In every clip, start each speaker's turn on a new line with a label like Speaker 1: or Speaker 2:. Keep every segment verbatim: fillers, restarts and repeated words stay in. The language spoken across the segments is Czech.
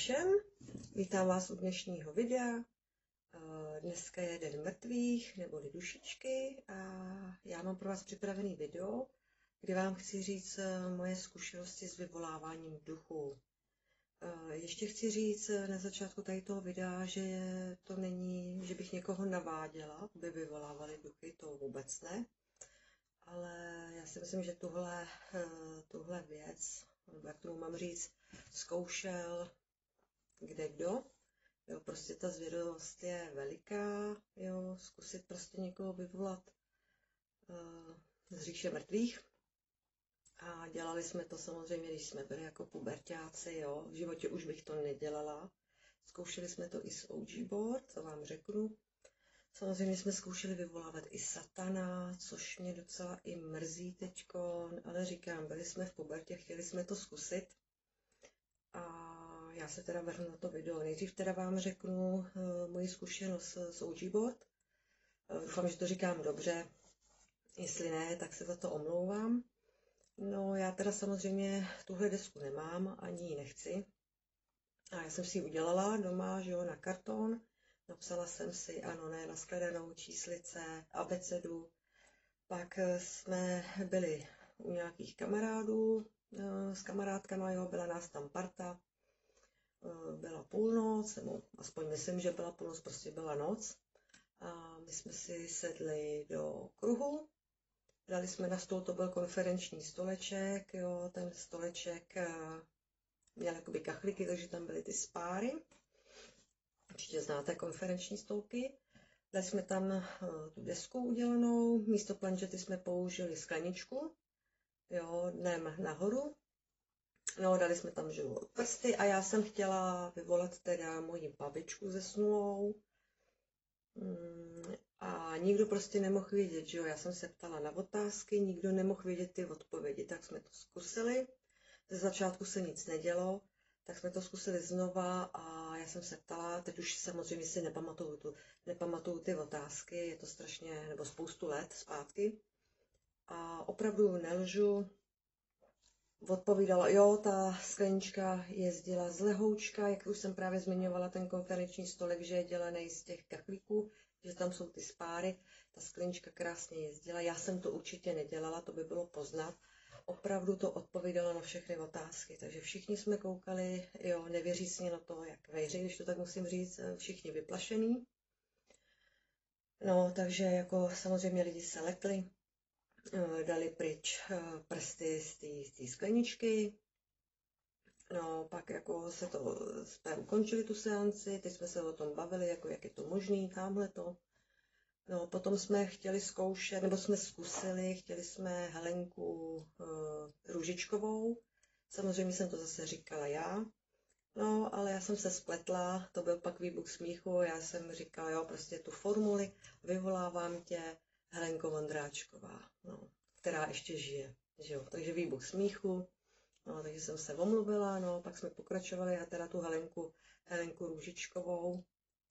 Speaker 1: všem, vítám vás u dnešního videa. Dneska je Den mrtvých, neboli dušičky, a já mám pro vás připravený video, kde vám chci říct moje zkušenosti s vyvoláváním duchů. Ještě chci říct na začátku tady toho videa, že to není, že bych někoho naváděla, aby vyvolávali duchy, to vůbec ne. Ale já si myslím, že tuhle, tuhle věc, nebo jak tomu mám říct, zkoušel kde kdo. Jo, prostě ta zvědavost je veliká, jo, zkusit prostě někoho vyvolat uh, z říše mrtvých. A dělali jsme to samozřejmě, když jsme byli jako puberťáci, jo, v životě už bych to nedělala. Zkoušeli jsme to i s O G board, to vám řeknu. Samozřejmě jsme zkoušeli vyvolávat i satana, což mě docela i mrzí teďko, ale říkám, byli jsme v pubertě, chtěli jsme to zkusit. A já se teda vrhnu na to video. Nejdřív teda vám řeknu uh, moji zkušenost s O G board. Uh, doufám, že to říkám dobře. Jestli ne, tak se za to omlouvám. No, já teda samozřejmě tuhle desku nemám, ani ji nechci. A já jsem si ji udělala doma, že jo, na karton. Napsala jsem si ano, ne, na shledanou, číslice, abecedu. Pak jsme byli u nějakých kamarádů s kamarádkama, jo, byla nás tam parta. Byla půlnoc, nebo aspoň myslím, že byla půlnoc, prostě byla noc. A my jsme si sedli do kruhu. Dali jsme na stůl, to byl konferenční stoleček, jo, ten stoleček měl jakoby kachlíky, takže tam byly ty spáry. Určitě znáte konferenční stolky. Dali jsme tam uh, tu desku udělanou, místo planšety jsme použili skleničku, jo, dnem nahoru. No, dali jsme tam živou prsty a já jsem chtěla vyvolat teda moji babičku zesnulou. Mm, a nikdo prostě nemohl vědět, že jo, já jsem se ptala na otázky, nikdo nemohl vědět ty odpovědi, tak jsme to zkusili. Ze začátku se nic nedělo. Tak jsme to zkusili znova a já jsem se ptala, teď už samozřejmě si nepamatuju, tu, nepamatuju ty otázky, je to strašně, nebo spoustu let zpátky. A opravdu nelžu, odpovídala, jo, ta sklenička jezdila z lehoučka, jak už jsem právě zmiňovala ten konferenční stolek, že je dělaný z těch kachlíků, že tam jsou ty spáry, ta sklenička krásně jezdila, já jsem to určitě nedělala, to by bylo poznat. Opravdu to odpovídalo na všechny otázky, takže všichni jsme koukali, jo, nevěřícně na to, jak vejři, když to tak musím říct, všichni vyplašený. No, takže jako samozřejmě lidi se lekli, dali pryč prsty z té skleničky, no, pak jako se to, jsme ukončili tu seanci, teď jsme se o tom bavili, jako jak je to možný, tamhle to. No, potom jsme chtěli zkoušet, nebo jsme zkusili, chtěli jsme Helenku uh, Růžičkovou. Samozřejmě jsem to zase říkala já. No, ale já jsem se spletla, to byl pak výbuch smíchu, já jsem říkala, jo, prostě tu formuli, vyvolávám tě, Helenko Vondráčková, no, která ještě žije, že jo, takže výbuch smíchu, no, takže jsem se omluvila, no, pak jsme pokračovali a teda tu Helenku, Helenku Růžičkovou.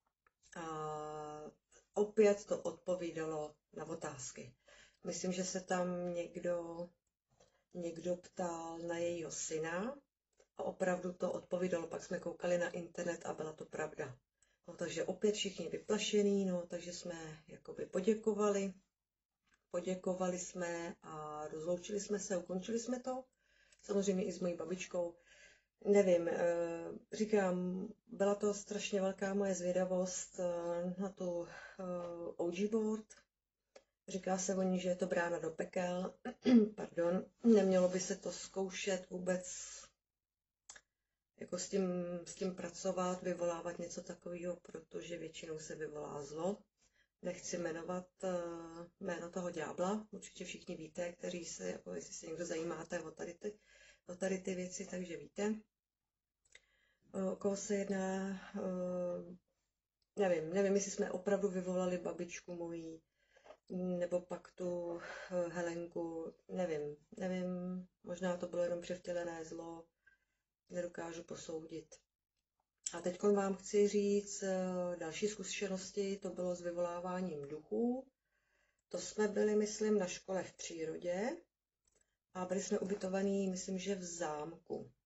Speaker 1: A opět to odpovídalo na otázky. Myslím, že se tam někdo, někdo ptal na jejího syna a opravdu to odpovídalo. Pak jsme koukali na internet a byla to pravda. No, takže opět všichni vyplašení, no, takže jsme jakoby poděkovali. Poděkovali jsme a rozloučili jsme se, ukončili jsme to. Samozřejmě i s mojí babičkou. Nevím, říkám, byla to strašně velká moje zvědavost na tu O G board. Říká se o ní, že je to brána do pekel. Pardon, nemělo by se to zkoušet vůbec jako s tím, s tím pracovat, vyvolávat něco takového, protože většinou se vyvolá zlo. Nechci jmenovat jméno toho ďábla, určitě všichni víte, kteří se, jako jestli se někdo zajímáte o tady ty, o tady ty věci, takže víte. O koho se jedná, nevím, nevím, jestli jsme opravdu vyvolali babičku mojí, nebo pak tu Helenku, nevím, nevím, možná to bylo jenom převtělené zlo, nedokážu posoudit. A teď vám chci říct další zkušenosti, to bylo s vyvoláváním duchů. To jsme byli, myslím, na škole v přírodě a byli jsme ubytovaní, myslím, že v zámku.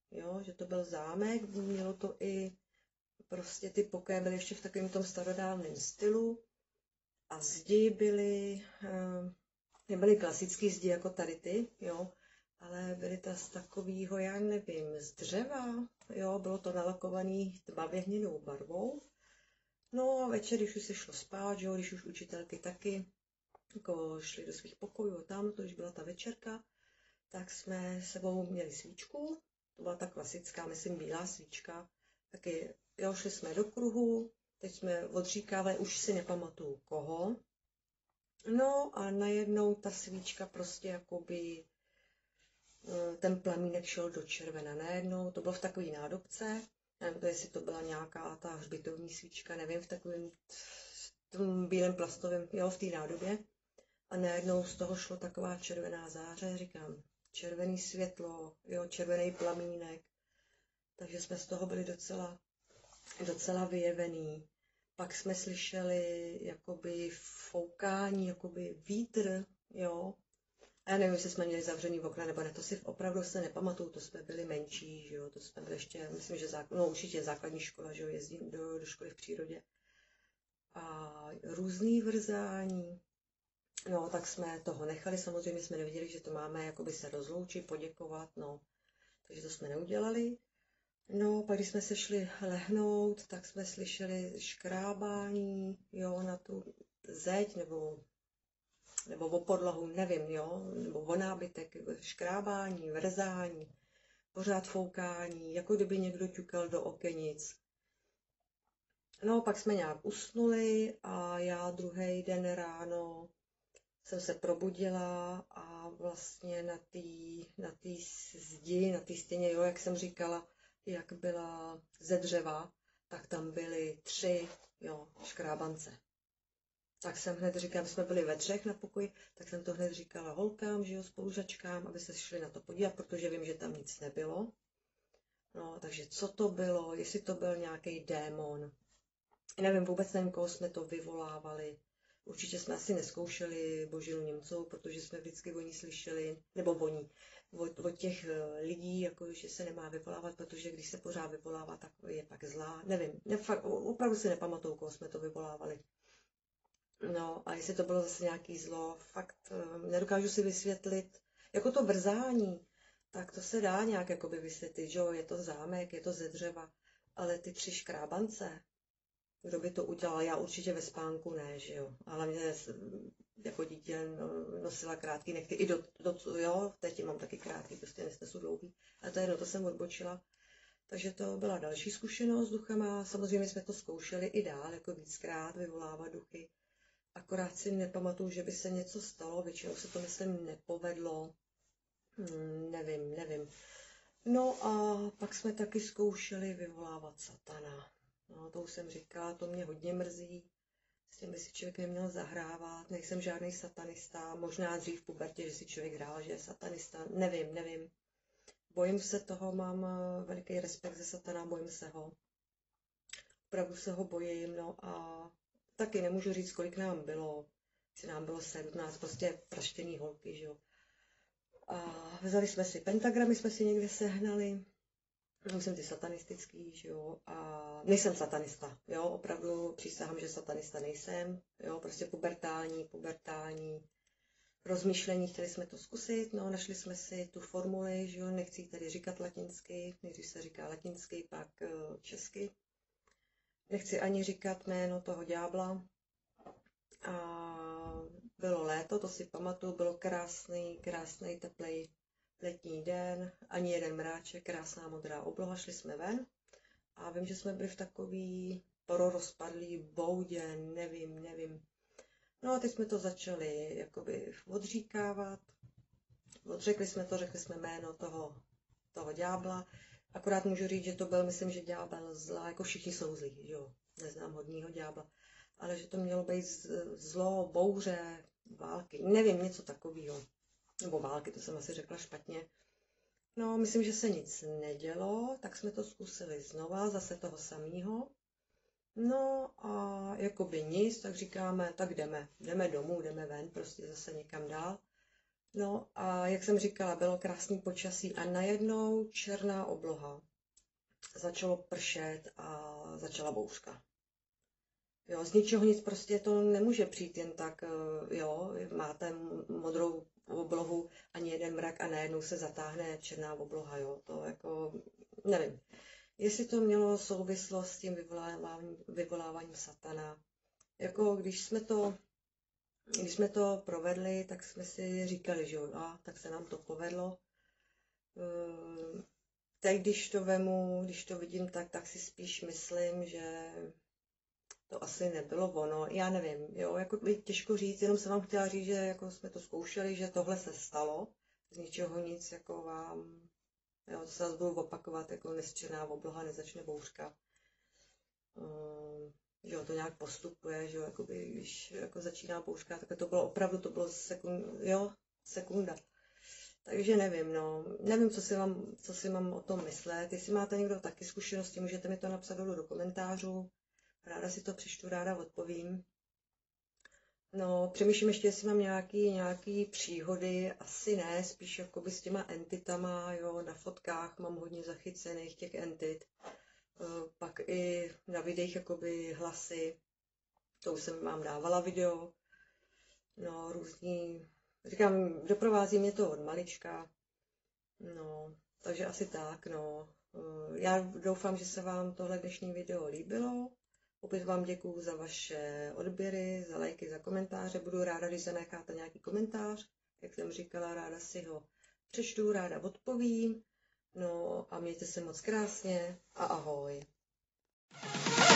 Speaker 1: jo, že to byl zámek, mělo to i, prostě ty pokoje byly ještě v takovém tom starodávném stylu a zdi byly, nebyly klasické zdi jako tady ty, jo, ale byly to z takového, já nevím, z dřeva, jo, bylo to nalakované tmavě hnědou barvou. No a večer, když už se šlo spát, jo, když už učitelky taky jako šli do svých pokojů, tam, to už byla ta večerka, tak jsme sebou měli svíčku, to byla ta klasická, myslím, bílá svíčka, taky, jo, šli jsme do kruhu, teď jsme odříkávali, už si nepamatuju koho, no a najednou ta svíčka prostě jakoby, ten plamínek šel do červena najednou, to bylo v takové nádobce, nevím, jestli to byla nějaká ta hřbitovní svíčka, nevím, v takovém tom bílém plastovém, jo, v té nádobě. A najednou z toho šlo taková červená záře, říkám, červený světlo, jo, červený plamínek. Takže jsme z toho byli docela, docela vyjevený. Pak jsme slyšeli jakoby foukání, jakoby vítr, jo. A já nevím, jestli jsme měli zavřený okna, nebo ne, to si opravdu se nepamatuju, to jsme byli menší, že jo, to jsme byli ještě, myslím, že základ, no, určitě základní škola, že jo, jezdím do, do školy v přírodě. A různý vrzání, no, tak jsme toho nechali, samozřejmě jsme neviděli, že to máme jakoby se rozloučit, poděkovat, no, takže to jsme neudělali. No, pak když jsme se šli lehnout, tak jsme slyšeli škrábání, jo, na tu zeď, nebo nebo o podlahu, nevím, jo, nebo o nábytek, škrábání, vrzání, pořád foukání, jako kdyby někdo ťukal do okenic. No, pak jsme nějak usnuli a já druhý den ráno jsem se probudila a vlastně na té na té zdi, na té stěně, jo, jak jsem říkala, jak byla ze dřeva, tak tam byly tři, jo, škrábance. Tak jsem hned říkala, aby jsme byli ve třech na pokoji, tak jsem to hned říkala holkám, že jo, spolužačkám, aby se šli na to podívat, protože vím, že tam nic nebylo. No, takže co to bylo, jestli to byl nějaký démon. Nevím, vůbec nevím, koho jsme to vyvolávali. Určitě jsme asi neskoušeli Božilu Němcovou, protože jsme vždycky o ní slyšeli, nebo o ní, od, od těch lidí, jako, že se nemá vyvolávat, protože když se pořád vyvolává, tak je pak zlá. Nevím, ne, fakt, opravdu si nepamatuju, koho jsme to vyvolávali. No a jestli to bylo zase nějaký zlo, fakt nedokážu si vysvětlit. Jako to vrzání, tak to se dá nějak jakoby vysvětlit, že jo, je to zámek, je to ze dřeva, ale ty tři škrábance, kdo by to udělal, já určitě ve spánku ne, že jo, ale mě jako dítě nosila krátký nechty, i do, do jo, teď mám taky krátký, prostě nesnesu dlouhý, ale to jedno, to jsem odbočila. Takže to byla další zkušenost s duchama, samozřejmě jsme to zkoušeli i dál, jako víckrát vyvolávat duchy. Akorát si nepamatuju, že by se něco stalo, většinou se to, myslím, nepovedlo, hmm, nevím, nevím. No a pak jsme taky zkoušeli vyvolávat satana. No, to už jsem říkala, to mě hodně mrzí, s tím by si člověk neměl zahrávat, nejsem žádný satanista, možná dřív v pubertě, že si člověk hrál, že je satanista, nevím, nevím. Bojím se toho, mám veliký respekt ze satana, bojím se ho. Opravdu se ho bojím, no a taky nemůžu říct, kolik nám bylo, jestli nám bylo sedmnáct, prostě praštěný holky, že jo. A vzali jsme si pentagramy, jsme si někde sehnali, myslím ty satanistický, že jo, a nejsem satanista, jo, opravdu přísahám, že satanista nejsem, jo, prostě pubertální, pubertální rozmýšlení, chtěli jsme to zkusit, no, našli jsme si tu formuli, že jo, nechci tady říkat latinsky, nejdřív se říká latinsky, pak česky. Nechci ani říkat jméno toho ďábla. A bylo léto, to si pamatuju, bylo krásný, krásný teplý letní den, ani jeden mráček, krásná modrá obloha, šli jsme ven. A vím, že jsme byli v takový pororozpadlý boudě, nevím, nevím. No a teď jsme to začali jakoby odříkávat. Odřekli jsme to, řekli jsme jméno toho, toho ďábla. Akorát můžu říct, že to byl, myslím, že ďábel zlá, jako všichni jsou zlí, jo. Neznám hodního ďábla. Ale že to mělo být zlo, bouře, války, nevím, něco takového. Nebo války, to jsem asi řekla špatně. No, myslím, že se nic nedělo, tak jsme to zkusili znova, zase toho samého. No a jakoby nic, tak říkáme, tak jdeme, jdeme domů, jdeme ven, prostě zase někam dál. No a jak jsem říkala, bylo krásný počasí a najednou černá obloha. Začalo pršet a začala bouřka. Jo, z ničeho nic prostě to nemůže přijít jen tak, jo, máte modrou oblohu, ani jeden mrak a najednou se zatáhne černá obloha, jo, to jako, nevím. Jestli to mělo souvislost s tím vyvoláváním, vyvoláváním satana, jako když jsme to, když jsme to provedli, tak jsme si říkali, že jo, a tak se nám to povedlo. Teď, když to vemu, když to vidím tak, tak si spíš myslím, že to asi nebylo ono, já nevím, jo, jako těžko říct, jenom jsem vám chtěla říct, že jako jsme to zkoušeli, že tohle se stalo, z ničeho nic, jako vám, jo, to se zase budu opakovat, jako nesčerná obloha, nezačne bouřka. Um, jo, to nějak postupuje, že jo, jakoby, když jako začíná bouřka, tak to bylo opravdu, to bylo sekund, jo, sekunda. Takže nevím, no, nevím, co si, mám, co si mám o tom myslet. Jestli máte někdo taky zkušenosti, můžete mi to napsat dolů do komentářů. Ráda si to přečtu, ráda odpovím. No, přemýšlím ještě, jestli mám nějaký, nějaký příhody, asi ne, spíš jakoby s těma entitama, jo, na fotkách mám hodně zachycených těch entit. Pak i na videích jakoby hlasy, to už jsem vám dávala video. No, různý, říkám, doprovází mě to od malička. No, takže asi tak, no. Já doufám, že se vám tohle dnešní video líbilo. Opět vám děkuju za vaše odběry, za lajky, za komentáře. Budu ráda, když zanecháte nějaký komentář. Jak jsem říkala, ráda si ho přečtu, ráda odpovím. No a mějte se moc krásně a ahoj.